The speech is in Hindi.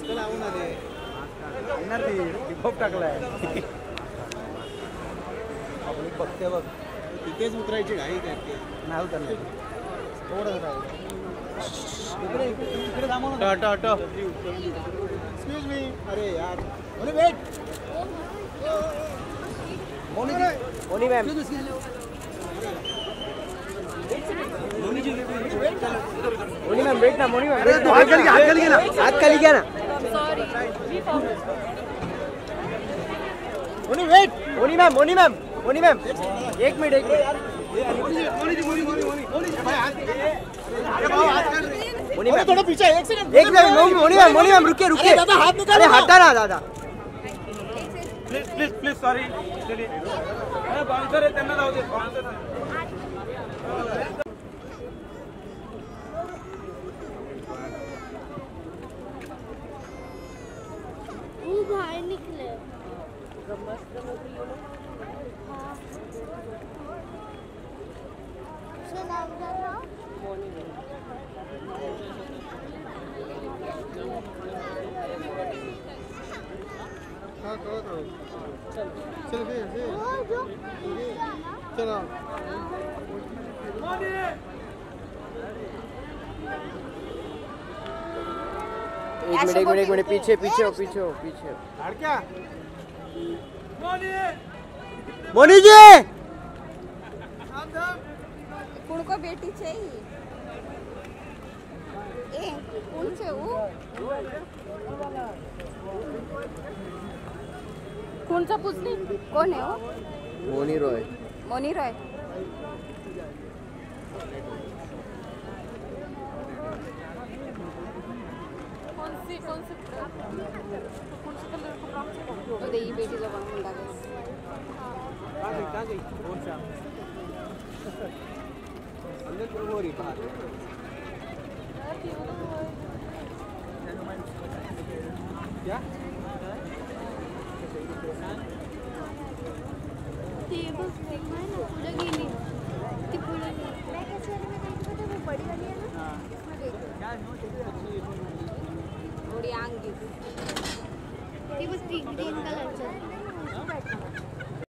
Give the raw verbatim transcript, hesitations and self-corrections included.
मास्क लावून आले आणणार ती हिपहॉप टाकलाय पब्लिक बघते बघ तिथेच उतरायची घाई करते नाही उतरणार थोडं इकडे इकडे थांबव ना ट ट एक्सक्यूज मी अरे यार Moni wait Moni ji Moni ma'am Moni ji Moni ma'am wait ना मोनी मैम हाथ खाली हाथ खाली ना हाथ खाली क्या ना sorry Moni wait Moni ma'am Moni ma'am Moni ma'am एक मिनट एक मिनट मोनी जी मोनी जी मोनी मोनी मोनी भाई हाथ अरे भाई हाथ कर मोनी मैम थोड़ा पीछे एक सेकंड एक second Moni Moni ma'am Moni ma'am रुकिए रुकिए दादा हाथ निकालो अरे हटा ना दादा प्लीज प्लीज प्लीज सॉरी चलिए अरे बाउंसर है त्यांना जाऊ दे बाउंसर वो बाहर निकले मस्त मोकळी हो हां उसका नाम क्या था मोनी हाँ करो करो चल चल फिर फिर चलो एक मिनट एक मिनट एक मिनट पीछे पीछे हो पीछे हो पीछे हार क्या मोनी मोनी जी कौन को बेटी चाहिए ए कौन से वो कौन सा पूछली कौन है वो मोनी रॉय मोनी रॉय कौन सी कौन सी कौन सी कलर को प्राप्त हो दे ये बेटी जब मुंडा गई कहां गई कहां गई कौन सा अंदर को हो रही बाहर क्या ती बस एक है ना पूजा गेली ती पूजा गेली मैं कैसे वाली में देखी पता वो बड़ी वाली है ना हां इसमें देखो क्या नोट अच्छी थोड़ी आंगी ती बस ग्रीन कलर ची